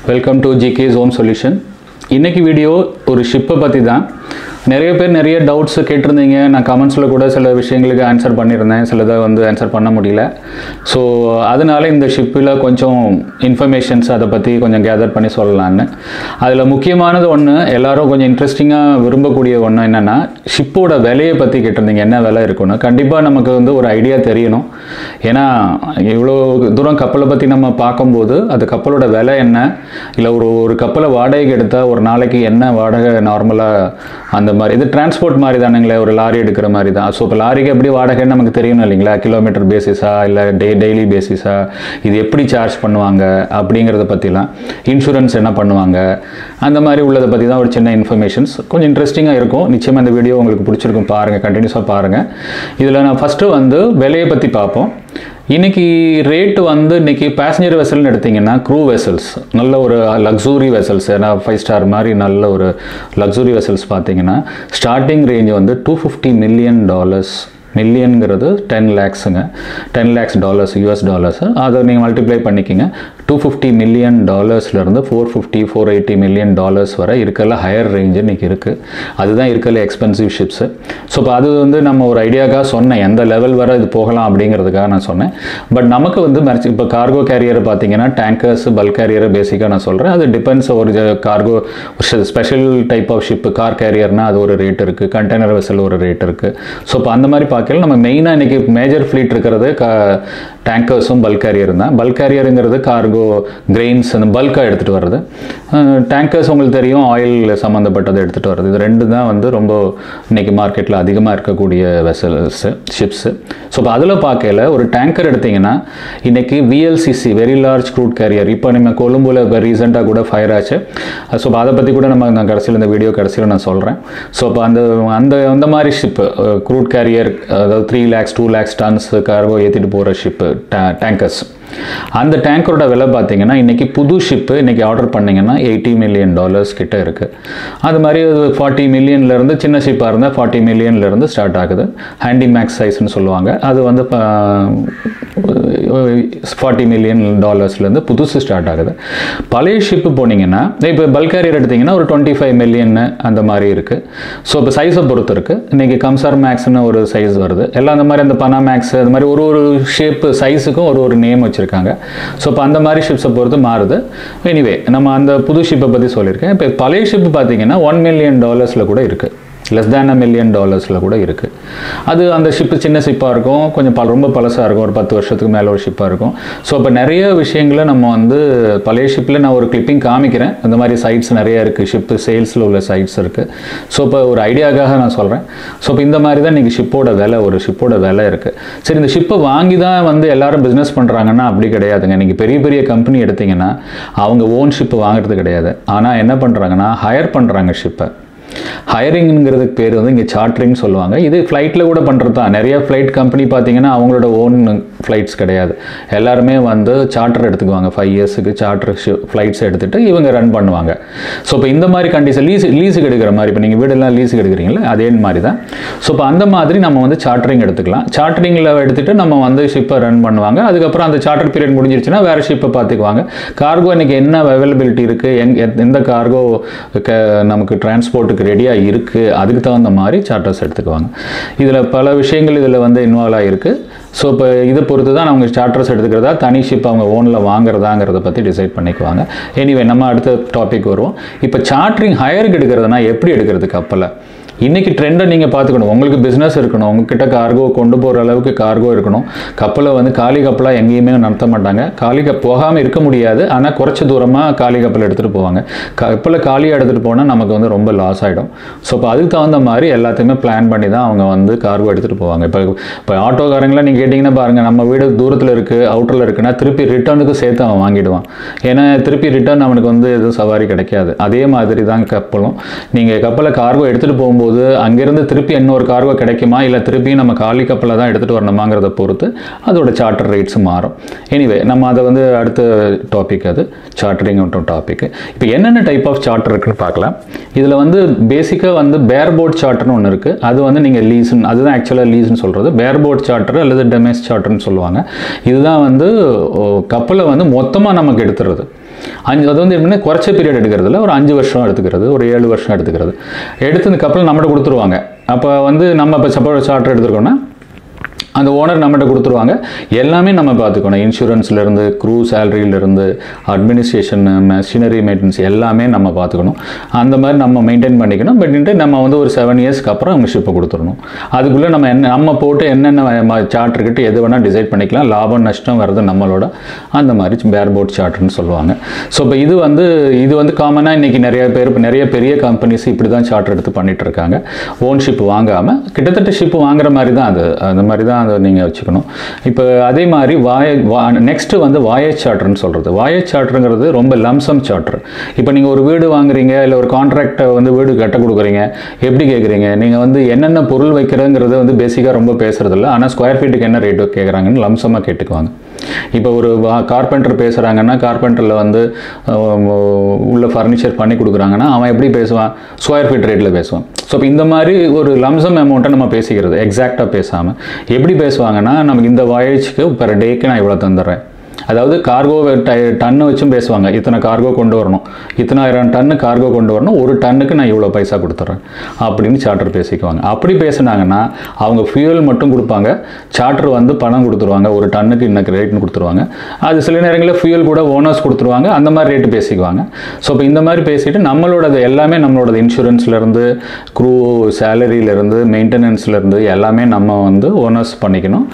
Welcome to GK's home solution. இன்றைக்கி video ஒரு ஷிப்பை பற்றி தான். நிறைய பேர் நிறைய டவுட்ஸ் கேட்டிருந்தீங்க. நான் கமெண்ட்ஸில் கூட சில விஷயங்களுக்கு ஆன்சர் பண்ணியிருந்தேன், சிலதை ஆன்சர் பண்ண முடியல. ஸோ அதனால இந்த ஷிப்பில் கொஞ்சம் இன்ஃபர்மேஷன்ஸ் அதை பற்றி கொஞ்சம் கேதர் பண்ணி சொல்லலான்னு. அதில் முக்கியமானது ஒன்று, எல்லோரும் கொஞ்சம் இன்ட்ரெஸ்டிங்காக விரும்பக்கூடிய ஒன்று என்னென்னா, ஷிப்போட விலையை பற்றி கேட்டிருந்தீங்க. என்ன விலை இருக்குன்னு கண்டிப்பாக நமக்கு ஒரு ஐடியா தெரியணும். ஏன்னா இவ்வளோ தூரம் கப்பலை பற்றி நம்ம பார்க்கும்போது அது கப்பலோட விலை என்ன, இல்லை ஒரு கப்பலை வாடகைக்கு எடுத்தால் ஒரு நாளைக்கு என்ன வாடகை நார்மலாக அந்த மாதிரி, இது டிரான்ஸ்போர்ட் மாதிரி தானுங்களே, ஒரு லாரி எடுக்கிற மாதிரி தான். ஸோ இப்போ லாரிக்கு எப்படி வாடகைன்னு நமக்கு தெரியணும் இல்லைங்களா, கிலோமீட்டர் பேசிஸா இல்லை டெய்லி பேசிஸா, இது எப்படி சார்ஜ் பண்ணுவாங்க அப்படிங்கிறத பற்றிலாம், இன்சூரன்ஸ் என்ன பண்ணுவாங்க, அந்த மாதிரி உள்ளதை பற்றி தான் ஒரு சின்ன இன்ஃபர்மேஷன்ஸ். கொஞ்சம் இன்ட்ரெஸ்டிங்காக இருக்கும். நிச்சயமாக இந்த வீடியோ உங்களுக்கு பிடிச்சிருக்கும், பாருங்கள், கண்டினியூஸாக பாருங்கள். இதில் நான் ஃபஸ்ட்டு விலையை பற்றி பார்ப்போம். இன்றைக்கி ரேட்டு இன்றைக்கி பேசஞ்சர் வெசல்னு எடுத்திங்கன்னா க்ரூ வெசல்ஸ், நல்ல ஒரு லக்ஸூரி வெசல்ஸ், ஏன்னா 5 ஸ்டார் மாதிரி நல்ல ஒரு லக்ஸூரி வெசல்ஸ் பார்த்தீங்கன்னா ஸ்டார்டிங் ரேஞ்ச் $250 million. மில்லியனுங்கிறது 10 lakhsங்க, $10 lakhs US டாலர்ஸ். அதை நீங்கள் மல்டிப்ளை பண்ணிக்கிங்க. $250 million $450-480 million வரை இருக்கல ஹையர் ரேஞ்சு இன்றைக்கி இருக்குது. அதுதான் இருக்கல எக்ஸ்பென்சிவ் ஷிப்ஸு. ஸோ இப்போ அது நம்ம ஒரு ஐடியாக்காக சொன்னேன், எந்த லெவல் வரை இது போகலாம் அப்படிங்கிறதுக்காக நான் சொன்னேன். பட் நமக்கு இப்போ கார்கோ கேரியரை பார்த்தீங்கன்னா டேங்கர்ஸ், பல்க் கேரியரை பேசிக்காக நான் சொல்கிறேன். அது டிபெண்ட்ஸ். ஒரு cargo special type of ship car கேரியர்னால் அது ஒரு ரேட் இருக்குது, கண்டெய்னர் வெசல் ஒரு ரேட் இருக்குது. ஸோ இப்போ அந்த மாதிரி நம்ம மெயினாக இன்றைக்கி மேஜர் ஃப்ளீட் இருக்கிறது டேங்கர்ஸும் பல்க் கேரியரும் தான். பல்க் கேரியருங்கிறது கார்கோ கிரெயின்ஸ் அந்த பல்காக எடுத்துகிட்டு வர்றது. டேங்கர்ஸ் உங்களுக்கு தெரியும், ஆயில் சம்மந்தப்பட்டதை எடுத்துகிட்டு வர்றது. இது ரெண்டு தான் ரொம்ப இன்றைக்கி மார்க்கெட்டில் அதிகமாக இருக்கக்கூடிய வெசல்ஸு, ஷிப்ஸு. ஸோ இப்போ அதில் பார்க்கல ஒரு டேங்கர் எடுத்திங்கன்னா இன்றைக்கி VLCC very large crude carrier, இப்போ நம்ம கொழும்புல இப்போ ரீசெண்டாக கூட ஃபயர் ஆச்சு. ஸோ இப்போ அதை பற்றி கூட நான் கடைசியில் இந்த வீடியோ கடைசியில் நான் சொல்கிறேன். ஸோ இப்போ அந்த மாதிரி ஷிப்பு க்ரூட் கேரியர், அதாவது 3 lakhs 2 lakhs டன்ஸ் கார்கோ ஏற்றிட்டு போகிற ஷிப்பு டேங்கர்ஸ். அந்த டேங்கரோட விலை பார்த்தீங்கன்னா இன்றைக்கி புது ஷிப்பு இன்றைக்கி ஆர்டர் பண்ணிங்கன்னா $80 million கிட்ட இருக்குது. அது மாதிரி 40 million சின்ன ஷிப்பாக இருந்தால் 40 million ஸ்டார்ட் ஆகுது. ஹேண்டி மேக்ஸ் சைஸ்ன்னு சொல்லுவாங்க. அது $40 million புதுசு ஸ்டார்ட் ஆகுது. பழைய ஷிப்பு போனீங்கன்னா இப்போ பல்க் கேரியர் எடுத்திங்கன்னா ஒரு 25 million அந்த மாதிரி இருக்குது. ஸோ இப்போ சைஸை பொறுத்து இருக்குது. இன்றைக்கி கம்சார் மேக்ஸ்னு ஒரு சைஸ் வருது. எல்லாம் அந்த மாதிரி அந்த பனா மேக்ஸ் அது மாதிரி ஒரு ஷேப்பு சைஸுக்கும் ஒரு நேம் வச்சுருக்காங்க. ஸோ இப்போ அந்த மாதிரி ஷிப்ஸை பொறுத்து மாறுது. எனிவே நம்ம அந்த புது ஷிப்பை பற்றி சொல்லியிருக்கேன். இப்போ பழைய ஷிப்பு பார்த்தீங்கன்னா $1 million கூட இருக்குது, less than $1 million கூட இருக்குது. அது அந்த ஷிப்பு சின்ன ஷிப்பாக இருக்கும், கொஞ்சம் ரொம்ப பழசாக இருக்கும், ஒரு 10 வருஷத்துக்கு மேலே ஒரு ஷிப்பாக இருக்கும். ஸோ இப்போ நிறைய விஷயங்களை நம்ம பழைய ஷிப்பில் நான் ஒரு கிளிப்பிங் காமிக்கிறேன். அந்த மாதிரி சைட்ஸ் நிறைய இருக்குது, ஷிப்பு சேல்ஸில் உள்ள சைட்ஸ் இருக்குது. ஸோ இப்போ ஒரு ஐடியாக்காக நான் சொல்கிறேன். ஸோ இப்போ இந்த மாதிரி தான் இன்றைக்கி ஒரு ஷிப்போட விலை இருக்குது. சரி, இந்த ஷிப்பை வாங்கி தான் எல்லாரும் பிஸ்னஸ் பண்ணுறாங்கன்னா அப்படி கிடையாதுங்க. இன்றைக்கி பெரிய கம்பெனி எடுத்திங்கன்னா அவங்க ஓன் ஷிப்பு வாங்குறது கிடையாது. ஆனால் என்ன பண்ணுறாங்கன்னா ஹையர் பண்ணுறாங்க ஷிப்பை. ஹையரிங்கிறதுக்கு பேர் இங்கே சார்ட்டரிங் சொல்லுவாங்க. இது ஃப்ளைட்டில் கூட பண்ணுறது தான். நிறைய ஃப்ளைட் கம்பெனி பார்த்தீங்கன்னா அவங்களோட ஓன் ஃப்ளைட்ஸ் கிடையாது, எல்லாருமே சார்ட்டர் எடுத்துக்குவாங்க. 5 இயர்ஸுக்கு சார்ட்டர் ஃப்ளைட்ஸ் எடுத்துகிட்டு இவங்க ரன் பண்ணுவாங்க. ஸோ இப்போ இந்த மாதிரி கண்டிஷன் லீஸுக்கு எடுக்கிற மாதிரி, இப்போ நீங்கள் வீடெல்லாம் லீஸுக்கு எடுக்கிறீங்களா அதே மாதிரி தான். ஸோ இப்போ அந்த மாதிரி நம்ம சார்ட்டரிங் எடுத்துக்கலாம். சார்ட்டரிங்கில் எடுத்துகிட்டு நம்ம ஷிப்பை ரன் பண்ணுவாங்க. அதுக்கப்புறம் அந்த சார்ட்டர் பீரியட் முடிஞ்சிருச்சுன்னா வேறு ஷிப்பை பார்த்துக்குவாங்க. கார்கோ இன்றைக்கி என்ன அவைலபிலிட்டி இருக்குது, எந்த கார்கோ நமக்கு டிரான்ஸ்போர்ட்டுக்கு ரெடியாக இருக்குது, அதுக்கு தகுந்த மாதிரி சார்ட்டர்ஸ் எடுத்துக்குவாங்க. இதில் பல விஷயங்கள் இன்வால்வ் ஆகிருக்கு. ஸோ இப்போ இதை பொறுத்து தான் அவங்க சார்ட்டர்ஸ் எடுத்துக்கிறதா தனி ஷிப் அவங்க ஓனில் வாங்குறதாங்கிறத பற்றி டிசைட் பண்ணிக்குவாங்க. எனிவே நம்ம அடுத்த டாபிக் வருவோம். இப்போ சார்ட்டரிங் ஹையருக்கு எடுக்கிறதுனா எப்படி எடுக்கிறது கப்பலை? இன்றைக்கி ட்ரெண்டை நீங்கள் பார்த்துக்கணும். உங்களுக்கு பிஸ்னஸ் இருக்கணும், உங்ககிட்ட கார்கோ கொண்டு போகிற அளவுக்கு கார்கோ இருக்கணும். கப்பலை காலி கப்பலாக எங்கேயுமே நடத்த மாட்டாங்க. போகாமல் இருக்க முடியாது, ஆனால் குறைச்ச தூரமாக காலி கப்பலை எடுத்துகிட்டு போவாங்க. கப்பலை காலியாக எடுத்துகிட்டு போனால் நமக்கு ரொம்ப லாஸ் ஆகிடும். ஸோ இப்போ அதுக்கு தகுந்த மாதிரி எல்லாத்தையுமே பிளான் பண்ணி தான் அவங்க கார்கோ எடுத்துகிட்டு போவாங்க. இப்போ ஆட்டோக்காரங்களாம் நீங்கள் கேட்டிங்கன்னா பாருங்கள், நம்ம வீடு தூரத்தில் இருக்குது, அவுட்டரில் இருக்குன்னா திருப்பி ரிட்டர்னுக்கு சேர்த்து அவன் வாங்கிடுவான். ஏன்னா திருப்பி ரிட்டர்ன் அவனுக்கு எதுவும் சவாரி கிடைக்காது. அதே மாதிரி தான் கப்பலும். நீங்கள் கப்பலை கார்கோ எடுத்துகிட்டு போகும்போது அங்கிருந்து திருப்பி இன்னொரு கார்கோ கிடைக்குமா, இல்லை திருப்பி நம்ம காலி கப்பலை தான் எடுத்துகிட்டு வரணுமாங்கிறத பொறுத்து அதோட சார்ட்டர் ரேட்ஸ் மாறும். எனிவே நம்ம அதை அடுத்த டாபிக், அது சார்ட்டரிங் டாபிக். இப்போ என்னென்ன டைப் ஆஃப் சார்ட்டர் இருக்குன்னு பார்க்கலாம். இதில் பேசிக்காக பேர்போர்ட் சார்ட்டர்னு ஒன்று இருக்குது. அது நீங்கள் லீஸ்ன்னு, அதுதான் ஆக்சுவலாக லீஸ்ன்னு சொல்கிறது. பேர்போர்ட் சார்ட்டர் அல்லது டெமேஸ் சார்ட்டர்னு சொல்லுவாங்க. இதுதான் கப்பலை மொத்தமாக நமக்கு எடுத்துறது. அது வந்து எப்படின்னா குறைச்ச பீரியட் எடுக்கிறதுல ஒரு 5 வருஷம் எடுத்துக்கிறது, ஒரு 7 வருஷம் எடுத்துக்கிறது. எடுத்ததுக்கு கப்பல் நம்மகிட்ட கொடுத்துருவாங்க. அப்போ வந்து நம்ம இப்போ சப்போஸ் சார்ட்டர் எடுத்துருக்கோன்னா அந்த ஓனர் நம்மகிட்ட கொடுத்துருவாங்க. எல்லாமே நம்ம பார்த்துக்கணும். இன்சூரன்ஸ்லேருந்து, க்ரூ சேலரியிலேருந்து, அட்மினிஸ்ட்ரேஷன், மெஷினரி மெயின்டெனன்ஸ் எல்லாமே நம்ம பார்த்துக்கணும். அந்த மாதிரி நம்ம மெயின்டைன் பண்ணிக்கணும். பட் நம்ம வந்து ஒரு 7 இயர்ஸ்க்கு அப்புறம் அவங்க ஷிப்பை கொடுத்துடணும். அதுக்குள்ளே நம்ம போட்டு என்னென்ன சார்ட்டர்கிட்ட எது வேணால் டிசைட் பண்ணிக்கலாம். லாபம் நஷ்டம் வர்றது நம்மளோட, அந்த மாதிரி பேர் போட் சார்ட்டர்னு சொல்லுவாங்க. ஸோ இப்போ இது வந்து காமனாக இன்றைக்கி நிறைய பெரிய கம்பெனிஸ் இப்படி தான் சார்ட்டர் எடுத்து பண்ணிகிட்டு இருக்காங்க. ஓன் ஷிப் வாங்காமல் கிட்டத்தட்ட ஷிப் வாங்குற மாதிரி தான் அது, அந்த மாதிரி தான் அதை நீங்கள் வச்சுக்கணும். இப்போ அதே மாதிரி நெக்ஸ்ட்டு வந்து வாயேஜ் சார்ட்டர்னு சொல்கிறது. வாயேஜ் சார்ட்டருங்கிறது ரொம்ப லம்சம் சார்ட்டர். இப்போ நீங்கள் ஒரு வீடு வாங்குறீங்க, இல்லை ஒரு கான்ட்ராக்டை வந்து வீடு கட்ட கொடுக்குறீங்க. எப்படி கேட்குறீங்க? நீங்கள் வந்து என்னென்ன பொருள் வைக்கிறதுங்கிறது வந்து பேசிக்காக ரொம்ப பேசுகிறதில்ல. ஆனால் ஸ்கொயர் ஃபீட்டுக்கு என்ன ரேட்டு கேட்குறாங்கன்னு லம்சமாக கேட்டுக்குவாங்க. இப்போ ஒரு கார்பெண்டர் பேசுகிறாங்கன்னா, கார்பெண்டரில் வந்து உள்ள ஃபர்னிச்சர் பண்ணி கொடுக்குறாங்கன்னா அவன் எப்படி பேசுவான்? ஸ்கொயர் ஃபீட் ரேட்டில் பேசுவான். ஸோ இப்போ இந்த மாதிரி ஒரு லம்சம் அமௌண்ட்டை நம்ம பேசிக்கிறது, எக்ஸாக்டாக பேசாமல். எப்படி பேசுவாங்கன்னா, நமக்கு இந்த வாயேஜ்க்கு பெர் டேக்கு நான் இவ்வளோ தந்துடுறேன். அதாவது கார்கோ டன்னு வச்சும் பேசுவாங்க. இத்தனை கார்கோ கொண்டு வரணும், இத்தனை 1000 டன்னு கார்கோ கொண்டு வரணும், ஒரு டன்னுக்கு நான் இவ்வளோ பைசா கொடுத்துட்றேன் அப்படின்னு சார்ட்டர் பேசிக்குவாங்க. அப்படி பேசுனாங்கன்னா அவங்க ஃபியூல் மட்டும் கொடுப்பாங்க, சார்ட்டர் வந்து பணம் கொடுத்துருவாங்க, ஒரு டன்னுக்கு இன்னக்கு ரேட்னு கொடுத்துருவாங்க. அது சில நேரங்களில் ஃபியூல் கூட ஓனர்ஸ் கொடுத்துருவாங்க, அந்த மாதிரி ரேட்டு பேசிக்குவாங்க. ஸோ இப்போ இந்த மாதிரி பேசிட்டு நம்மளோடது எல்லாமே நம்மளோட இன்சூரன்ஸ்லேருந்து, க்ரூ சேலரியிலேருந்து, மெயின்டெனன்ஸ்லேருந்து எல்லாமே நம்ம வந்து ஓனர்ஸ் பண்ணிக்கணும்.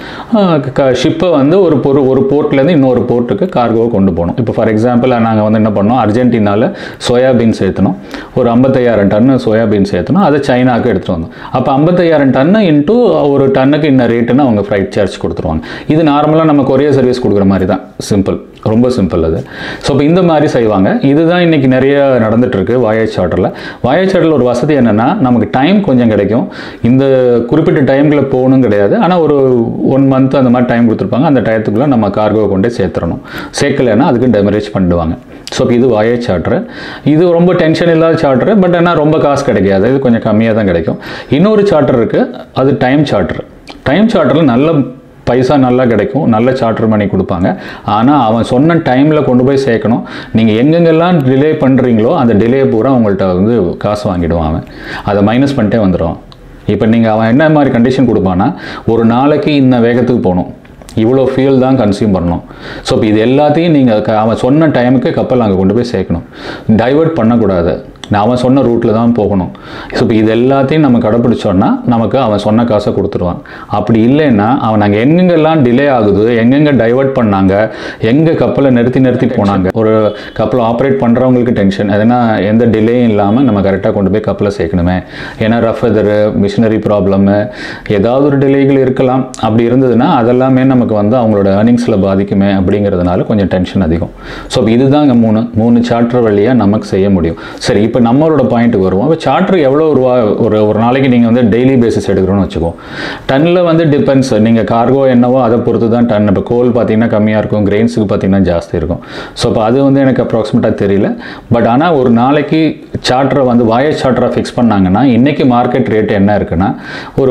ஷிப்பை வந்து ஒரு போர்ட்லேருந்து இன்னொரு போர்ட்டுக்கு கார்கோவை கொண்டு போகணும். இப்போ ஃபார் எக்ஸாம்பிள் நாங்கள் வந்து என்ன பண்ணோம், அர்ஜென்டினாவில் சோயாபீன்ஸ் ஏற்றணும், ஒரு 55,000 டன்னு சோயாபீன்ஸ் ஏற்றணும், அதை சைனாவுக்கு எடுத்துகிட்டு வந்தோம். அப்போ 55,000 டன்னு இன்ட்டு ஒரு டன்னுக்கு இன்ன ரேட்டுன்னு அவங்க ஃப்ரைட் சார்ஜ் கொடுத்துருவாங்க. இது நார்மலாக நம்ம கொரியர் சர்வீஸ் கொடுக்குற மாதிரி தான், சிம்பிள், ரொம்ப சிம்பிள் அது. ஸோ இப்போ இந்த மாதிரி செய்வாங்க. இதுதான் இன்றைக்கி நிறைய நடந்துகிட்ருக்கு வாயேஜ் சார்ட்டரில். வாயேஜ் சார்ட்டரில் ஒரு வசதி என்னென்னா, நமக்கு டைம் கொஞ்சம் கிடைக்கும். இந்த குறிப்பிட்ட டைமில் போகணும் கிடையாது, ஆனால் ஒரு 1 மந்த் அந்த மாதிரி டைம் கொடுத்துருப்பாங்க. அந்த டயத்துக்குள்ளே நம்ம கார்கோவை கொண்டு சேர்த்துடணும். சேர்க்கலைன்னா அதுக்கு டெமரேஜ் பண்ணிடுவாங்க. ஸோ இது வாயேஜ் சார்ட்டரு. இது ரொம்ப டென்ஷன் இல்லாத சார்ட்டரு, பட் ஆனால் ரொம்ப காசு கிடைக்காது, இது கொஞ்சம் கம்மியாக தான் கிடைக்கும். இன்னொரு சார்ட்டர் இருக்குது, அது டைம் சார்ட்டர். டைம் சார்ட்டரில் நல்ல பைசா நல்லா கிடைக்கும், நல்ல சார்ட்டர் மணி கொடுப்பாங்க. ஆனால் அவன் சொன்ன டைமில் கொண்டு போய் சேர்க்கணும். நீங்கள் எங்கெங்கெல்லாம் டிலே பண்ணுறீங்களோ அந்த டிலே பூரா உங்கள்கிட்ட வந்து காசு வாங்கிடுவான். அவன் அதை மைனஸ் பண்ணிட்டே வந்துடுவான். இப்போ நீங்கள் அவன் என்ன மாதிரி கண்டிஷன் கொடுப்பான்னா, ஒரு நாளைக்கு இந்த வேகத்துக்கு போகணும், இவ்வளோ ஃபியூல் தான் கன்சியூம் பண்ணணும். ஸோ இப்போ இது எல்லாத்தையும் நீங்கள் அவன் சொன்ன டைமுக்கு கப்பல் அங்கே கொண்டு போய் சேர்க்கணும். டைவர்ட் பண்ணக்கூடாது, அவன் சொன்ன ரூட்டில் தான் போகணும். ஸோ இப்போ இது எல்லாத்தையும் நம்ம கடைப்பிடிச்சோன்னா நமக்கு அவன் சொன்ன காசை கொடுத்துருவான். அப்படி இல்லைன்னா அவன் நாங்கள் எங்கெங்கெல்லாம் டிலே ஆகுது, எங்கெங்கே டைவர்ட் பண்ணாங்க, எங்கே கப்பலை நிறுத்தி போனாங்க. ஒரு கப்பலை ஆப்ரேட் பண்ணுறவங்களுக்கு டென்ஷன், எதுனா எந்த டிலேயும் இல்லாமல் நம்ம கரெக்டாக கொண்டு போய் கப்பலை சேர்க்கணுமே. ஏன்னா ரஃப் வெதரு, மிஷினரி ப்ராப்ளமு, ஏதாவது ஒரு டிலேகள் இருக்கலாம். அப்படி இருந்ததுன்னா அதெல்லாமே நமக்கு வந்து அவங்களோட ஏர்னிங்ஸில் பாதிக்குமே அப்படிங்கிறதுனால கொஞ்சம் டென்ஷன் அதிகம். ஸோ இதுதான் மூணு சார்ட்டர் வழியாக நமக்கு செய்ய முடியும். சரி, இப்போ நம்மளோட பாயிண்ட்டுக்கு வருவோம். இப்போ சார்ட்டர் எவ்வளோ ரூபா ஒரு நாளைக்கு நீங்கள் வந்து டெய்லி பேசிஸ் எடுக்கிறோன்னு வச்சுக்கோம். டன்னில் வந்து டிபெண்ட்ஸ், நீங்கள் கார்கோ என்னவோ அதை பொறுத்து தான் டன். இப்போ கோல் பார்த்தீங்கன்னா கம்மியாக இருக்கும், கிரெயின்ஸுக்கு பார்த்தீங்கன்னா ஜாஸ்தி இருக்கும். ஸோ இப்போ அது வந்து எனக்கு அப்ராக்சிமேட்டாக தெரியல. பட் ஆனால் ஒரு நாளைக்கு சார்ட்டரை வந்து வாயேஜ் சார்ட்டராக ஃபிக்ஸ் பண்ணாங்கன்னா இன்றைக்கி மார்க்கெட் ரேட் என்ன இருக்குன்னா, ஒரு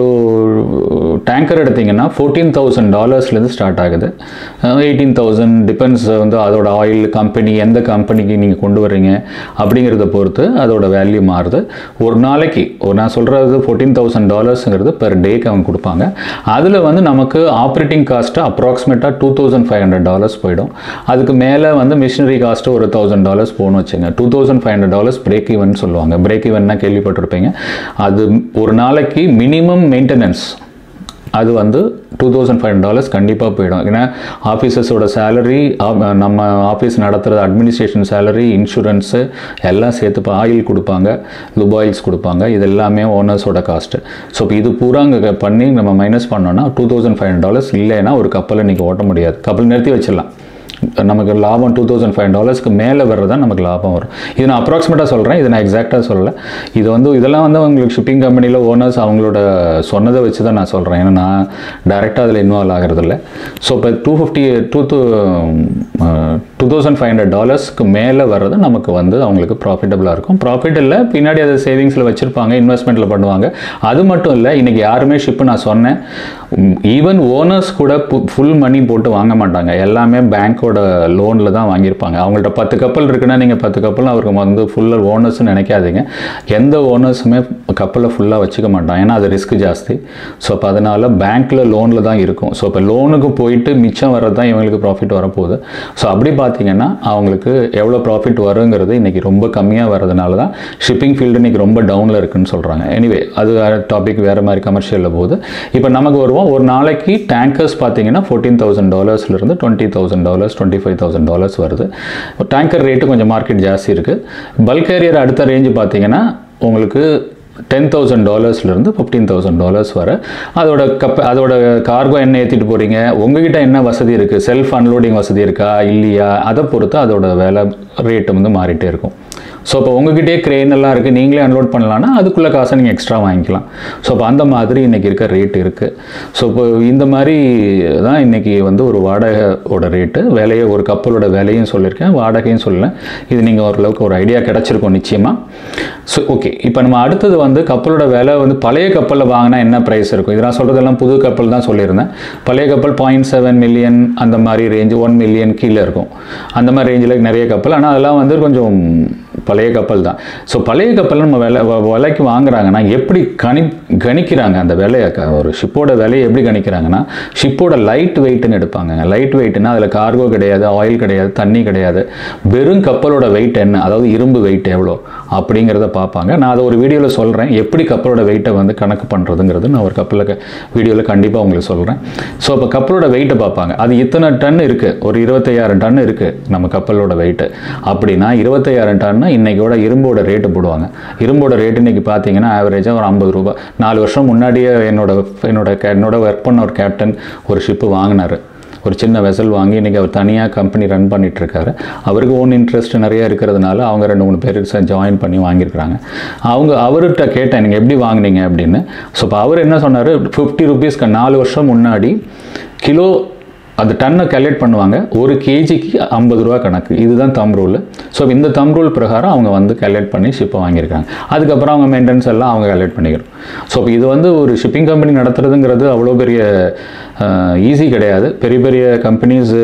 டேங்கர் எடுத்திங்கன்னா $14,000 ஸ்டார்ட் ஆகுது, 18,000 டிபெண்ட்ஸ் வந்து அதோட ஆயில் கம்பெனி, எந்த கம்பெனிக்கு நீங்கள் கொண்டு வர்றீங்க அப்படிங்கிறத பொறுத்து அதோட வேல்யூ மாறுது. ஒரு நாளைக்கு நான் சொல்கிறது $14,000 பெர் டேக்கு அவங்க கொடுப்பாங்க. அதில் வந்து நமக்கு ஆப்ரேட்டிங் காஸ்ட்டு அப்ராக்சிமேட்டாக $2,500 போயிடும். அதுக்கு மேலே வந்து மிஷினரி காஸ்ட்டு ஒரு $1,000 போகணும் வச்சுங்க. $2,500 பிரேக் ஈவன் சொல்லுவாங்க. பிரேக் ஈவன்னா கேள்விப்பட்டிருப்பீங்க. அது ஒரு நாளைக்கு மினிமம் மெயின்டெனன்ஸ் அது வந்து $2,500 கண்டிப்பாக போயிடும். ஏன்னா ஆஃபீஸர்ஸோட சேலரி, நம்ம ஆஃபீஸ் நடத்துகிற அட்மினிஸ்ட்ரேஷன் சேலரி, இன்சூரன்ஸு எல்லாம் சேர்த்து ஆயில் கொடுப்பாங்க, லுபாயில்ஸ் கொடுப்பாங்க, இது எல்லாமே ஓனர்ஸோட காஸ்ட்டு. ஸோ இப்போ இது பூரா அங்கே பண்ணி நம்ம மைனஸ் பண்ணோன்னா $2,500 இல்லைன்னா ஒரு கப்பலை நீங்கள் ஓட்ட முடியாது. கப்பல் நிறுத்தி வச்சிடலாம். நமக்கு லாபம் $2,500 மேலே வர்றது தான் நமக்கு லாபம் வரும். இது நான் அப்ராக்சிமேட்டாக சொல்கிறேன், இது நான் எக்ஸாக்டாக சொல்லலை. இது வந்து இதெல்லாம் வந்து உங்களுக்கு ஷிப்பிங் கம்பெனியில் ஓனர்ஸ் அவங்களோட சொன்னதை வச்சு தான் நான் சொல்கிறேன். ஏன்னா நான் டைரெக்டாக அதில் இன்வால்வ் ஆகிறதில்ல. ஸோ இப்போ $2,500 மேலே வர்றது நமக்கு வந்து அவங்களுக்கு ப்ராஃபிட்டபுளாக இருக்கும். ப்ராஃபிட் இல்லை, பின்னாடி அதை சேவிங்ஸில் வச்சுருப்பாங்க, இன்வெஸ்ட்மெண்ட்டில் பண்ணுவாங்க. அது மட்டும் இல்லை, இன்றைக்கி யாருமே ஷிப்பு நான் சொன்னேன், ஈவன் ஓனர்ஸ் கூட ஃபுல் மணி போட்டு வாங்க மாட்டாங்க. எல்லாமே பேங்க்கோட பேங்க்கோட லோனில் தான் வாங்கியிருப்பாங்க. அவங்கள்ட்ட 10 கப்பல் இருக்குன்னா நீங்கள் 10 கப்பல் அவருக்கு வந்து ஃபுல்லாக ஓனர்ஸ்னு நினைக்காதீங்க. எந்த ஓனர்ஸுமே கப்பலை ஃபுல்லாக வச்சுக்க மாட்டான், ஏன்னா அது ரிஸ்க் ஜாஸ்தி. ஸோ அப்போ அதனால் பேங்க்கில் லோனில் தான் இருக்கும். ஸோ இப்போ லோனுக்கு போயிட்டு மிச்சம் வர்றது தான் இவங்களுக்கு ப்ராஃபிட் வரப்போகுது. ஸோ அப்படி பார்த்தீங்கன்னா அவங்களுக்கு எவ்வளோ ப்ராஃபிட் வருங்கிறது இன்றைக்கி ரொம்ப கம்மியாக வர்றதுனால தான் ஷிப்பிங் ஃபீல்டு இன்றைக்கி ரொம்ப டவுனில் இருக்குன்னு சொல்கிறாங்க. எனிவே அது டாபிக் வேறு மாதிரி கமர்ஷியலில் போகுது. இப்போ நமக்கு வருவோம். ஒரு நாளைக்கு டேங்கர்ஸ் பார்த்தீங்கன்னா $14,000 $20,000 $25,000 வருது. டேங்கர் ரேட்டு கொஞ்சம் மார்க்கெட் ஜாஸ்தி இருக்குது. பல்க் கேரியர் அடுத்த ரேஞ்சு பார்த்தீங்கன்னா உங்களுக்கு $10,000 $15,000 வர. அதோட கார்கோ என்ன ஏற்றிட்டு போகிறீங்க, உங்ககிட்ட என்ன வசதி இருக்குது, செல்ஃப் அன்லோடிங் வசதி இருக்கா இல்லையா, அதை பொறுத்து அதோட வேலை ரேட்டு வந்து மாறிட்டே இருக்கும். ஸோ இப்போ உங்ககிட்டே க்ரெயின் எல்லாம் இருக்குது, நீங்களே அன்லோட் பண்ணலான்னா அதுக்குள்ளே காசை நீங்கள் எக்ஸ்ட்ரா வாங்கிக்கலாம். ஸோ இப்போ அந்த மாதிரி இன்றைக்கி இருக்க ரேட் இருக்குது. ஸோ இப்போ இந்த மாதிரி தான் இன்றைக்கி வந்து ஒரு வாடகையோட ரேட்டு, வேலையை ஒரு கப்பலோட விலையும் சொல்லியிருக்கேன், வாடகையும் சொல்லலை. இது நீங்கள் ஓரளவுக்கு ஒரு ஐடியா கிடச்சிருக்கும் நிச்சயமாக. ஸோ ஓகே, இப்போ நம்ம அடுத்தது வந்து கப்பலோட விலை வந்து பழைய கப்பலில் வாங்கினா என்ன ப்ரைஸ் இருக்கும். இதெல்லாம் சொல்கிறதெல்லாம் புது கப்பல் தான் சொல்லியிருந்தேன். பழைய கப்பல் 0.7 மில்லியன் அந்த மாதிரி ரேஞ்சு, 1 மில்லியன் கீழே இருக்கும். அந்த மாதிரி ரேஞ்சில் நிறைய கப்பல். ஆனால் அதெல்லாம் வந்து கொஞ்சம் பழைய கப்பல் தான். ஸோ பழைய கப்பல் நம்ம விலைக்கு வாங்குறாங்கன்னா எப்படி கணிக்கிறாங்க அந்த விலையை, ஒரு ஷிப்போட விலையை எப்படி கணிக்கிறாங்கன்னா ஷிப்போட லைட் வெயிட்னு எடுப்பாங்க. லைட் வெயிட்னா அதில் கார்கோ கிடையாது, ஆயில் கிடையாது, தண்ணி கிடையாது, வெறும் கப்பலோட வெயிட் என்ன, அதாவது இரும்பு வெயிட் எவ்வளோ அப்படிங்கிறத பார்ப்பாங்க. நான் அதை ஒரு வீடியோவில் சொல்கிறேன், எப்படி கப்பலோட வெயிட்டை வந்து கணக்கு பண்ணுறதுங்கிறது நான் ஒரு வீடியோவில் கண்டிப்பாக உங்களுக்கு சொல்கிறேன். ஸோ அப்போ கப்பலோட வெயிட்டை பார்ப்பாங்க. அது இத்தனை டன் இருக்குது, ஒரு 25,000 டன் இருக்குது நம்ம கப்பலோட வெயிட்டு அப்படின்னா 25,000 டன்னு இன்றைக்கோட இரும்போட ரேட்டு போடுவாங்க. இரும்போட ரேட்டு இன்றைக்கி பார்த்தீங்கன்னா ஆவரேஜாக ஒரு $50. 4 வருஷம் முன்னாடியே என்னோட ஒர்க் பண்ண ஒரு கேப்டன் ஒரு ஷிப்பு வாங்கினார். ஒரு சின்ன வெசல் வாங்கி இன்றைக்கி அவர் தனியாக கம்பெனி ரன் பண்ணிகிட்ருக்காரு. அவருக்கு ஓன் இன்ட்ரெஸ்ட் நிறைய இருக்கிறதுனால அவங்க 2-3 பேர் ஜாயின் பண்ணி வாங்கியிருக்கிறாங்க. அவர்கிட்ட கேட்டேன் நீங்கள் எப்படி வாங்கினீங்க அப்படின்னு. ஸோ இப்போ அவர் என்ன சொன்னார், $50 4 வருஷம் முன்னாடி கிலோ அந்த டன்னை கேல்குலேட் பண்ணுவாங்க, ஒரு கேஜிக்கு $50 கணக்கு. இதுதான் தம் ரூல். ஸோ இந்த தம் ரூல் பிரகாரம் அவங்க வந்து கேல்குலேட் பண்ணி ஷிப்பை வாங்கியிருக்காங்க. அதுக்கப்புறம் அவங்க மெயின்டெனன்ஸ் எல்லாம் அவங்க கேல்குலேட் பண்ணிக்கிறோம். ஸோ இப்போ இது வந்து ஒரு ஷிப்பிங் கம்பெனி நடத்துறதுங்கிறது அவ்வளோ பெரிய ஈஸி கிடையாது. பெரிய பெரிய கம்பெனிஸு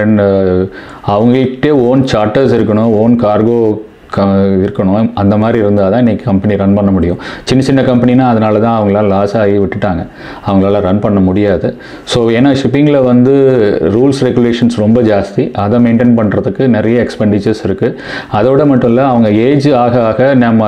அவங்ககிட்டே ஓன் சார்ட்டர்ஸ் இருக்கணும், ஓன் கார்கோ இருக்கணும். அந்த மாதிரி இருந்தால் தான் இன்றைக்கி கம்பெனி ரன் பண்ண முடியும். சின்ன சின்ன கம்பெனினா அதனால தான் அவங்களால லாஸ் ஆகி விட்டுட்டாங்க, அவங்களால ரன் பண்ண முடியாது. ஸோ ஏன்னா ஷிப்பிங்கில் வந்து ரூல்ஸ் ரெகுலேஷன்ஸ் ரொம்ப ஜாஸ்தி, அதை மெயின்டைன் பண்ணுறதுக்கு நிறைய எக்ஸ்பெண்டிச்சர்ஸ் இருக்குது. அதோட மட்டும் இல்லை, அவங்க ஏஜ் ஆக ஆக நம்ம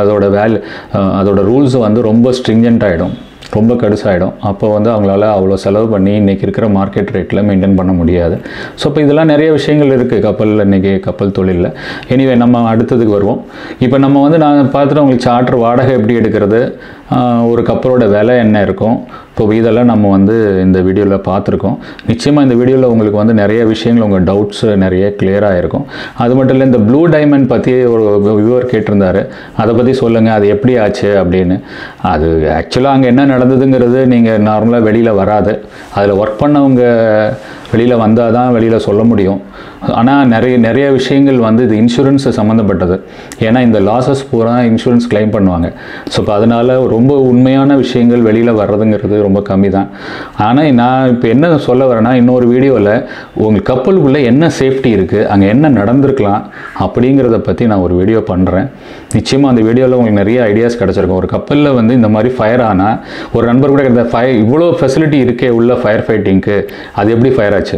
அதோட ரூல்ஸ் வந்து ரொம்ப ஸ்ட்ரிஞ்சன்ட் ஆகிடும், ரொம்ப கடுசாயிடும். அப்போ வந்து அவங்களால அவ்வளோ செலவு பண்ணி இன்றைக்கி இருக்கிற மார்க்கெட் ரேட்டில் மெயின்டைன் பண்ண முடியாது. ஸோ இப்போ இதெல்லாம் நிறைய விஷயங்கள் இருக்குது கப்பலில், இன்றைக்கி கப்பல் தொழிலில். எனிவே நம்ம அடுத்ததுக்கு வருவோம். இப்போ நம்ம வந்து நான் பார்த்துட்டு உங்களுக்கு சார்ட்டர் வாடகை எப்படி எடுக்கிறது, ஒரு கப்பலோட விலை என்ன இருக்கும், இப்போ இதெல்லாம் நம்ம வந்து இந்த வீடியோவில் பார்த்துருக்கோம். நிச்சயமாக இந்த வீடியோவில் உங்களுக்கு வந்து நிறைய விஷயங்கள், உங்கள் டவுட்ஸ் நிறைய கிளியராக இருக்கும். அது மட்டும் இல்லை, இந்த ப்ளூ டைமண்ட் பற்றி ஒரு வியூவர் கேட்டிருந்தார், அதை பற்றி சொல்லுங்கள், அது எப்படி ஆச்சு அப்படின்னு. அது ஆக்சுவலாக அங்கே என்ன நடந்ததுங்கிறது நீங்கள் நார்மலாக வெளியில் வராது. அதில் ஒர்க் பண்ணவங்க வெளியில் வந்தால் தான் வெளியில் சொல்ல முடியும். ஆனால் நிறைய விஷயங்கள் வந்து இது இன்சூரன்ஸ் சம்மந்தப்பட்டது. ஏன்னா இந்த லாஸஸ் பூரா இன்சூரன்ஸ் கிளைம் பண்ணுவாங்க. ஸோ இப்போ அதனால் ரொம்ப உண்மையான விஷயங்கள் வெளியில் வர்றதுங்கிறது ரொம்ப கம்மி தான். ஆனால் நான் இப்போ என்ன சொல்ல வரேன்னா, இன்னொரு வீடியோவில் உங்கள் கப்பலுக்குள்ளே என்ன சேஃப்டி இருக்குது, அங்கே என்ன நடந்திருக்கலாம் அப்படிங்கிறத பற்றி நான் ஒரு வீடியோ பண்ணுறேன். நிச்சயமாக அந்த வீடியோவில் உங்களுக்கு நிறைய ஐடியாஸ் கிடச்சிருக்கும். ஒரு கப்பலில் வந்து இந்த மாதிரி ஃபயர் ஆனால், ஒரு நண்பர் கூட இந்த இவ்வளோ ஃபெசிலிட்டி இருக்கே உள்ள ஃபயர் ஃபைட்டிங்க்கு, அது எப்படி ஃபயர் ஆச்சு,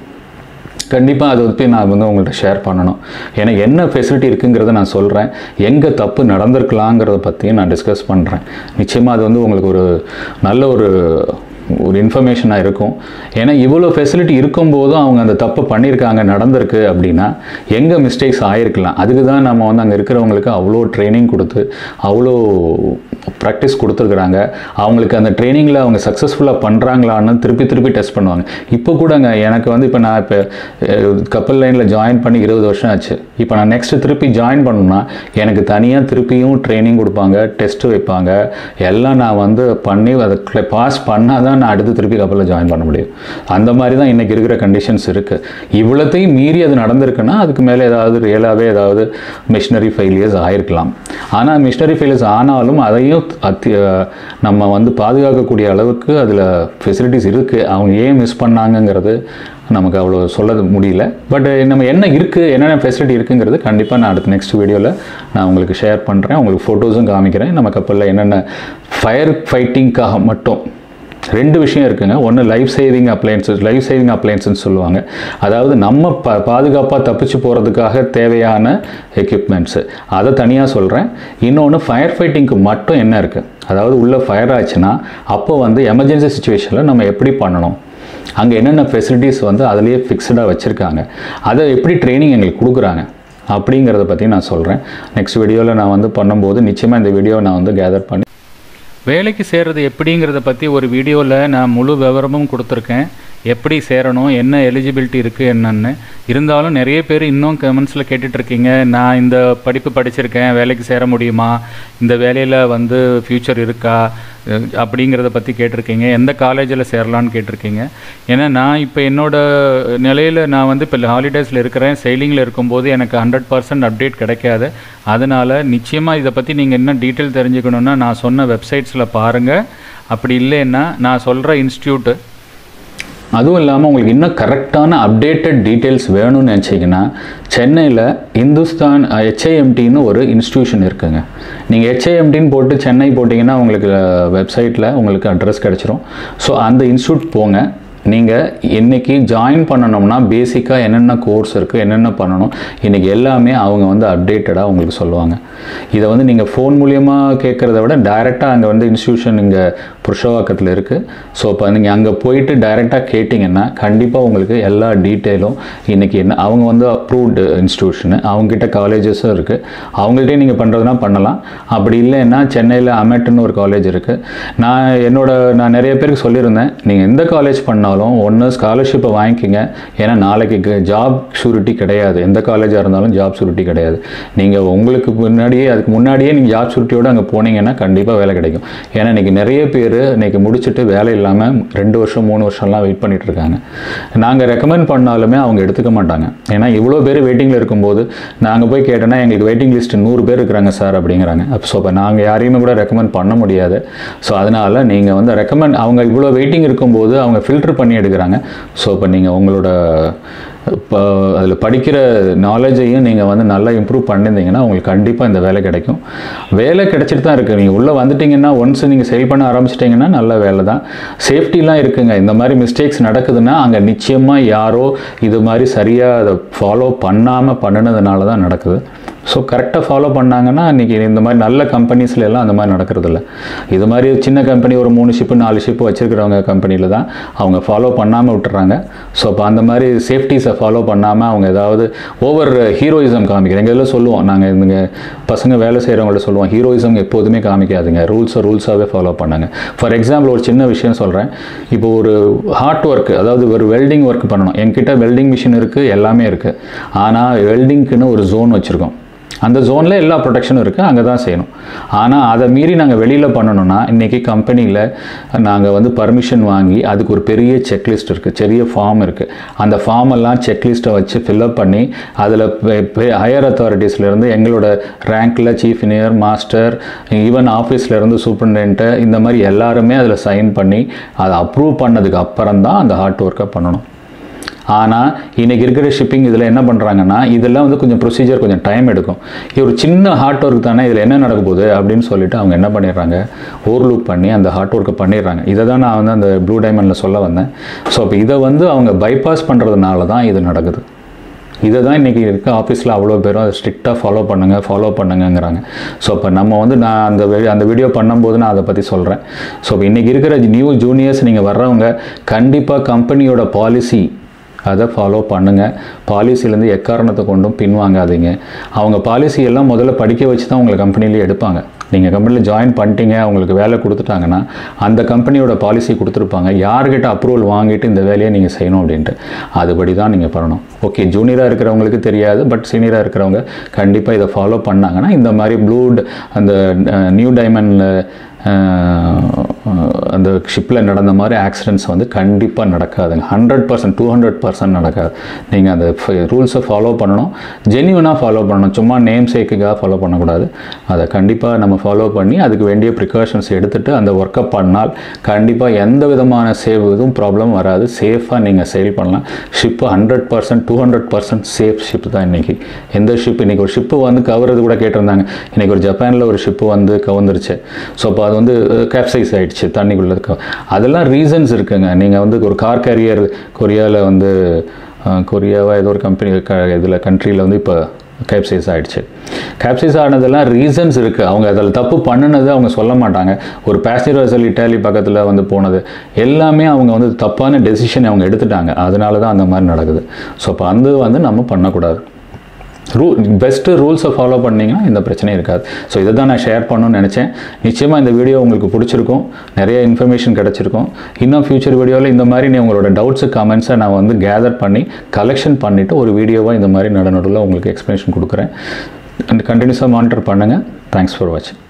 கண்டிப்பாக அதை பற்றி நான் வந்து உங்கள்கிட்ட ஷேர் பண்ணணும். ஏன்னா என்ன ஃபெசிலிட்டி இருக்குங்கிறத நான் சொல்கிறேன், எங்கே தப்பு நடந்திருக்கலாங்கிறத பற்றியும் நான் டிஸ்கஸ் பண்ணுறேன். நிச்சயமாக அது வந்து உங்களுக்கு ஒரு நல்ல ஒரு இன்ஃபர்மேஷனாக இருக்கும். ஏன்னா இவ்வளோ ஃபெசிலிட்டி இருக்கும்போதும் அவங்க அந்த தப்பு பண்ணியிருக்காங்க, நடந்திருக்கு அப்படின்னா எங்கே மிஸ்டேக்ஸ் ஆகிருக்கலாம். அதுக்கு தான் நம்ம வந்து அங்கே இருக்கிறவங்களுக்கு அவ்வளோ ட்ரைனிங் கொடுத்து அவ்வளோ ப்ராக்டிஸ் கொடுத்துருக்குறாங்க. அவங்களுக்கு அந்த ட்ரைனிங்கில் அவங்க சக்ஸஸ்ஃபுல்லாக பண்ணுறாங்களான்னு திருப்பி டெஸ்ட் பண்ணுவாங்க. இப்போ கூடங்க எனக்கு வந்து இப்போ நான் கப்பல் லைனில் ஜாயின் பண்ணி 20 வருஷம் ஆச்சு. இப்போ நான் நெக்ஸ்ட்டு திருப்பி ஜாயின் பண்ணணும்னா எனக்கு தனியாக திருப்பியும் ட்ரைனிங் கொடுப்பாங்க, டெஸ்ட்டு வைப்பாங்க, எல்லாம் நான் வந்து பண்ணி அதை பாஸ் பண்ணால் தான் நான் அடுத்து திருப்பி கப்பலில் ஜாயின் பண்ண முடியும். அந்த மாதிரி தான் இன்றைக்கி இருக்கிற கண்டிஷன்ஸ் இருக்குது. இவ்வளோத்தையும் மீறி அது நடந்திருக்குன்னா அதுக்கு மேலே ஏதாவது ரியலாகவே ஏதாவது மிஷினரி ஃபெயிலியர்ஸ் ஆகிருக்கலாம். ஆனால் மிஷினரி ஃபெயிலியர்ஸ் ஆனாலும் அதையும் நம்ம வந்து பாதுகாக்கக்கூடிய அளவுக்கு அதில் ஃபெசிலிட்டிஸ் இருக்குது. அவங்க ஏன் மிஸ் பண்ணாங்கங்கிறது நமக்கு அவ்வளோ சொல்ல முடியல. பட் நம்ம என்ன இருக்குது, என்னென்ன ஃபெசிலிட்டி இருக்குங்கிறது கண்டிப்பாக நான் அடுத்த நெக்ஸ்ட் வீடியோவில் நான் உங்களுக்கு ஷேர் பண்ணுறேன். உங்களுக்கு ஃபோட்டோஸும் காமிக்கிறேன். நம்ம கப்பலில் என்னென்ன ஃபயர் ஃபைட்டிங்காக மட்டும் 2 விஷயம் இருக்குங்க. ஒன்று லைஃப் சேவிங் அப்ளையன்ஸ்னு சொல்லுவாங்க. அதாவது நம்ம பாதுகாப்பாக தப்பிச்சு போகிறதுக்காக தேவையான எக்யூப்மெண்ட்ஸு, அதை தனியாக சொல்கிறேன். இன்னொன்று ஃபயர் ஃபைட்டிங்க்கு மட்டும் என்ன இருக்குது, அதாவது உள்ள ஃபயர் ஆச்சுன்னா அப்போ வந்து எமர்ஜென்சி சுச்சுவேஷனில் நம்ம எப்படி பண்ணணும், அங்கே என்னென்ன ஃபெசிலிட்டிஸ் வந்து அதிலேயே ஃபிக்ஸ்டாக வச்சுருக்காங்க, அதை எப்படி ட்ரைனிங் எங்களுக்கு கொடுக்குறாங்க அப்படிங்கிறத பற்றி நான் சொல்கிறேன். நெக்ஸ்ட் வீடியோவில் நான் வந்து பண்ணும்போது நிச்சயமாக இந்த வீடியோவை நான் வந்து கேதர் பண்ணி வேலைக்கு சேர்றது எப்படிங்கிறத பற்றி ஒரு வீடியோவில் நான் முழு விவரமும் கொடுத்துருக்கேன். எப்படி சேரணும், என்ன எலிஜிபிலிட்டி இருக்குது என்னன்னு. இருந்தாலும் நிறைய பேர் இன்னும் கமெண்ட்ஸில் கேட்டுட்ருக்கீங்க, நான் இந்த படிப்பு படிச்சிருக்கேன், வேலைக்கு சேர முடியுமா, இந்த வேலையில் வந்து ஃப்யூச்சர் இருக்கா அப்படிங்கிறத பற்றி கேட்டிருக்கீங்க, எந்த காலேஜில் சேரலான்னு கேட்டிருக்கீங்க. ஏன்னா நான் இப்போ என்னோடய நிலையில் நான் வந்து இப்போ ஹாலிடேஸில் இருக்கிறேன். செயிலிங்கில் இருக்கும்போது எனக்கு 100% அப்டேட் கிடைக்காது. அதனால் நிச்சயமாக இதை பற்றி நீங்கள் என்ன டீட்டெயில் தெரிஞ்சுக்கணுன்னா நான் சொன்ன வெப்சைட்ஸில் பாருங்கள். அப்படி இல்லைன்னா நான் சொல்கிற இன்ஸ்டியூட்டு, அதுவும் இல்லாமல் உங்களுக்கு இன்னும் கரெக்டான அப்டேட்டட் டீட்டெயில்ஸ் வேணும்னு நினச்சிங்கன்னா சென்னையில் இந்துஸ்தான் HIMTன்னு ஒரு இன்ஸ்டியூஷன் இருக்குங்க. நீங்கள் HIMTன்னு போட்டு சென்னை போட்டிங்கன்னா உங்களுக்கு வெப்சைட்டில் உங்களுக்கு அட்ரஸ் கிடச்சிரும். ஸோ அந்த இன்ஸ்டியூட் போங்க. நீங்கள் இன்றைக்கி ஜாயின் பண்ணணும்னா பேசிக்காக என்னென்ன கோர்ஸ் இருக்குது, என்னென்ன பண்ணணும், இன்றைக்கி எல்லாமே அவங்க வந்து அப்டேட்டடாக உங்களுக்கு சொல்லுவாங்க. இதை வந்து நீங்கள் ஃபோன் மூலியமாக கேட்குறத விட டைரெக்டாக அங்கே வந்து இன்ஸ்டியூஷன் இங்கே புருஷவாக்கத்தில் இருக்குது. ஸோ இப்போ நீங்கள் அங்கே போயிட்டு டைரெக்டாக கேட்டிங்கன்னா கண்டிப்பாக உங்களுக்கு எல்லா டீட்டெயிலும் இன்றைக்கி என்ன, அவங்க வந்து அப்ரூவ்டு இன்ஸ்டியூஷனு, அவங்ககிட்ட காலேஜஸும் இருக்குது. அவங்கள்ட்டே நீங்கள் பண்ணுறதுனா பண்ணலாம். அப்படி இல்லைன்னா சென்னையில் அமெட்னு ஒரு காலேஜ் இருக்குது. நான் நிறைய பேருக்கு சொல்லியிருந்தேன், நீங்கள் எந்த காலேஜ் பண்ணாலும் ஒன்று ஸ்காலர்ஷிப்பை வாங்கிக்கிங்க. ஏன்னா நாளைக்கு ஜாப் ஷூரிட்டி கிடையாது. எந்த காலேஜாக இருந்தாலும் ஜாப் ஷூரிட்டி கிடையாது. நீங்கள் உங்களுக்கு அதுக்கு முன்னாடியே நீங்கள் ஜாப் ஷூரிட்டியோடு அங்கே போனீங்கன்னா கண்டிப்பாக வேலை கிடைக்கும். ஏன்னா இன்றைக்கி நிறைய பேர் இன்றைக்கி முடிச்சுட்டு வேலை இல்லாமல் 2 வருஷம் 3 வருஷம்லாம் வெயிட் பண்ணிகிட்டு இருக்காங்க. நாங்கள் ரெக்கமெண்ட் பண்ணாலுமே அவங்க எடுத்துக்க மாட்டாங்க. ஏன்னா இவ்வளோ பேர் வெயிட்டிங்கில் இருக்கும்போது நாங்கள் போய் கேட்டோன்னா எங்களுக்கு வெயிட்டிங் லிஸ்ட்டு 100 பேர் இருக்கிறாங்க சார் அப்படிங்கிறாங்க. ஸோ இப்போ நாங்கள் யாரையுமே கூட ரெக்கமெண்ட் பண்ண முடியாது. ஸோ அதனால் நீங்கள் வந்து அவங்க இவ்வளோ வெயிட்டிங் இருக்கும்போது அவங்க ஃபில்டர் பண்ணி எடுக்கிறாங்க. ஸோ இப்போ நீங்கள் உங்களோட இப்போ அதில் படிக்கிற நாலேஜையும் நீங்கள் வந்து நல்லா இம்ப்ரூவ் பண்ணியிருந்தீங்கன்னா உங்களுக்கு கண்டிப்பாக இந்த வேலை கிடைக்கும். வேலை கிடைச்சிட்டு தான் இருக்குது. நீங்கள் உள்ளே வந்துட்டிங்கன்னா ஒன்ஸ் நீங்கள் சேல் பண்ண ஆரம்பிச்சிட்டிங்கன்னா நல்ல வேலை தான். சேஃப்டிலாம் இருக்குங்க. இந்த மாதிரி மிஸ்டேக்ஸ் நடக்குதுன்னா அங்கே நிச்சயமாக யாரோ இது மாதிரி சரியாக அதை ஃபாலோ பண்ணினதுனால தான் நடக்குது. ஸோ கரெக்டாக ஃபாலோ பண்ணாங்கன்னா இன்றைக்கி இந்த மாதிரி நல்ல கம்பெனிஸ்ல எல்லாம் அந்த மாதிரி நடக்கிறதில்ல. இது மாதிரி சின்ன கம்பெனி ஒரு 3 ஷிப்பு 4 ஷிப்பு வச்சுருக்கிறவங்க கம்பெனியில் தான் அவங்க ஃபாலோ பண்ணாமல் விட்டுறாங்க. ஸோ இப்போ அந்த மாதிரி சேஃப்டிஸை ஃபாலோ பண்ணாமல் அவங்க ஏதாவது ஓவர் ஹீரோயிசம் காமிக்கிறேன். எங்கள் இதில் சொல்லுவோம், நாங்கள் இந்த பசங்க வேலை செய்கிறவங்கள்ட்ட சொல்லுவோம், ஹீரோயிசம் எப்போதுமே காமிக்காதுங்க, ரூல்ஸாகவே ஃபாலோ பண்ணுங்க. ஃபார் எக்ஸாம்பிள் ஒரு சின்ன விஷயம் சொல்கிறேன். இப்போ ஒரு ஹார்ட் ஒர்க், அதாவது ஒரு வெல்டிங் ஒர்க் பண்ணணும். என்கிட்ட வெல்டிங் மிஷின் இருக்குது, எல்லாமே இருக்குது. ஆனால் வெல்டிங்க்குன்னு ஒரு ஜோன் வச்சுருக்கோம். அந்த ஜோனில் எல்லா ப்ரொடெக்ஷனும் இருக்குது, அங்கே தான் செய்யணும். ஆனால் அதை மீறி நாங்கள் வெளியில் பண்ணணும்னா இன்றைக்கி கம்பெனியில் நாங்கள் வந்து பர்மிஷன் வாங்கி அதுக்கு ஒரு பெரிய செக்லிஸ்ட் இருக்குது, பெரிய ஃபார்ம் இருக்குது. அந்த ஃபார்மெல்லாம் செக்லிஸ்ட்டை வச்சு ஃபில்அப் பண்ணி அதில் ஹையர் அத்தாரிட்டிஸ்லேருந்து எங்களோட ரேங்க்கில் சீஃப் இன்ஜினியர், மாஸ்டர், ஈவன் ஆஃபீஸ்லேருந்து சூப்பரிண்டென்ட்டு, இந்த மாதிரி எல்லாருமே அதில் சைன் பண்ணி அதை அப்ரூவ் பண்ணதுக்கு அப்புறம் தான் அந்த ஹார்ட் ஒர்க்கை பண்ணணும். ஆனால் இன்றைக்கி இருக்கிற ஷிப்பிங் இதில் என்ன பண்ணுறாங்கன்னா இதெல்லாம் வந்து கொஞ்சம் ப்ரொசீஜர் கொஞ்சம் டைம் எடுக்கும். இது ஒரு சின்ன ஹார்ட் ஒர்க் தானே, இதில் என்ன நடக்க போகுது அப்படின்னு சொல்லிட்டு அவங்க என்ன பண்ணிடுறாங்க, ஓவர்லூப் பண்ணி அந்த ஹார்ட் ஒர்க்கை பண்ணிடுறாங்க. இதை தான் நான் வந்து அந்த ப்ளூ டைமண்டில் சொல்ல வந்தேன். ஸோ இப்போ இதை வந்து அவங்க பைபாஸ் பண்ணுறதுனால தான் இது நடக்குது. இதை தான் இன்றைக்கி இருக்க ஆஃபீஸில் அவ்வளோ பேரும் அதை ஸ்ட்ரிக்டாக ஃபாலோ பண்ணுங்கங்கிறாங்க. ஸோ இப்போ நம்ம வந்து நான் அந்த வீடியோ பண்ணும்போது நான் அதை பற்றி சொல்கிறேன். ஸோ இப்போ இன்றைக்கி இருக்கிற நியூ ஜூனியர்ஸ் நீங்கள் வர்றவங்க கண்டிப்பாக கம்பெனியோட பாலிசி அதை ஃபாலோ பண்ணுங்கள். பாலிசிலேருந்து எக்காரணத்தை கொண்டும் பின்வாங்காதீங்க. அவங்க பாலிசியெல்லாம் முதல்ல படிக்க வச்சு தான் உங்களை கம்பெனிலே எடுப்பாங்க. நீங்கள் கம்பெனியில் ஜாயின் பண்ணிட்டீங்க, உங்களுக்கு வேலை கொடுத்துட்டாங்கன்னா அந்த கம்பெனியோட பாலிசி கொடுத்துருப்பாங்க, யார்கிட்ட அப்ரூவல் வாங்கிட்டு இந்த வேலையை நீங்கள் செய்யணும் அப்படின்ட்டு. அதுபடி தான் நீங்கள் பண்ணணும். ஓகே, ஜூனியராக இருக்கிறவங்களுக்கு தெரியாது, பட் சீனியராக இருக்கிறவங்க கண்டிப்பாக இதை ஃபாலோ பண்ணாங்கன்னா இந்த மாதிரி அந்த நியூ டைமண்டில் அந்த ஷிப்பில் நடந்த மாதிரி ஆக்சிடென்ட்ஸ் வந்து கண்டிப்பாக நடக்காதுங்க. 100%, 200% நடக்காது. நீங்கள் அந்த ரூல்ஸை ஃபாலோ பண்ணணும், ஜென்யூனாக ஃபாலோ பண்ணணும். சும்மா நேம் சேக்குக்காக ஃபாலோ பண்ணக்கூடாது. அதை கண்டிப்பாக நம்ம ஃபாலோ பண்ணி அதுக்கு வேண்டிய ப்ரிகாஷன்ஸ் எடுத்துகிட்டு அந்த ஒர்க்கை பண்ணால் கண்டிப்பாக எந்த விதமான இதுவும் ப்ராப்ளம் வராது. சேஃபாக நீங்கள் சேல் பண்ணலாம். ஷிப்பு 100%, 200% சேஃப் ஷிப் தான் இன்றைக்கி. எந்த ஷிப் இன்றைக்கி ஒரு ஷிப்பு வந்து கவர்றது கூட கேட்டிருந்தாங்க. இன்றைக்கி ஒரு ஜப்பானில் ஒரு ஷிப்பு வந்து கவர்ந்துருச்சு. ஸோ அப்போ அது வந்து கேப்சைஸ் ஆகிடுச்சு தண்ணிக்குள்ளே. அதெல்லாம் ரீசன்ஸ் இருக்குங்க. நீங்கள் வந்து ஒரு கார் கேரியர் கொரியாவில் வந்து கொரியாவாக ஏதோ ஒரு கம்பெனி இதில் கண்ட்ரியில் வந்து இப்போ கேப்சைஸ் ஆகிடுச்சு. கேப்சைஸ் ஆனதெல்லாம் ரீசன்ஸ் இருக்குது. அவங்க அதில் தப்பு பண்ணினது அவங்க சொல்ல மாட்டாங்க. ஒரு பேசஞ்சர் வெசல் இட்டாலி பக்கத்தில் வந்து போனது எல்லாமே அவங்க வந்து தப்பான டெசிஷன் அவங்க எடுத்துட்டாங்க. அதனால தான் அந்த மாதிரி நடக்குது. ஸோ அப்போ அந்த வந்து நம்ம பண்ணக்கூடாது. பெஸ்ட்டு ரூல்ஸை ஃபாலோ பண்ணிங்கன்னா இந்த பிரச்சனையும் இருக்காது. ஸோ இதை தான் நான் ஷேர் பண்ணணும்னு நினச்சேன். நிச்சயமாக இந்த வீடியோ உங்களுக்கு பிடிச்சிருக்கும், நிறைய இன்ஃபர்மேஷன் கிடச்சிருக்கும். இன்னும் ஃபியூச்சர் வீடியோவில் இந்த மாதிரி உங்களோட டவுட்ஸு கமெண்ட்ஸை நான் வந்து கேதர் பண்ணி கலெக்ஷன் பண்ணிவிட்டு ஒரு வீடியோவாக இந்த மாதிரி நடுநடுவில் உங்களுக்கு எக்ஸ்ப்ளனேஷன் கொடுக்குறேன். கண்டினியூஸாக மானிட்டர் பண்ணுங்கள். தேங்க்ஸ் ஃபார் வாட்சிங்.